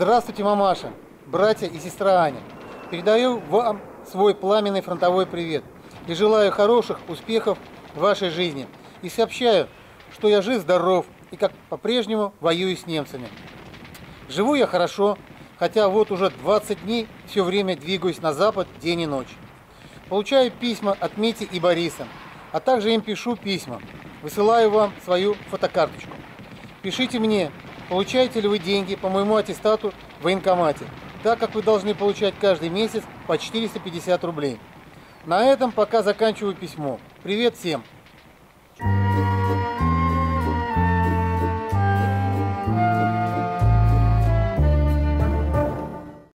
Здравствуйте, мамаша, братья и сестра Аня. Передаю вам свой пламенный фронтовой привет и желаю хороших успехов в вашей жизни. И сообщаю, что я жив-здоров и как по-прежнему воюю с немцами. Живу я хорошо, хотя вот уже 20 дней все время двигаюсь на запад день и ночь. Получаю письма от Мити и Бориса, а также им пишу письма. Высылаю вам свою фотокарточку. Пишите мне, получаете ли вы деньги по моему аттестату в военкомате, так как вы должны получать каждый месяц по 450 рублей. На этом пока заканчиваю письмо. Привет всем!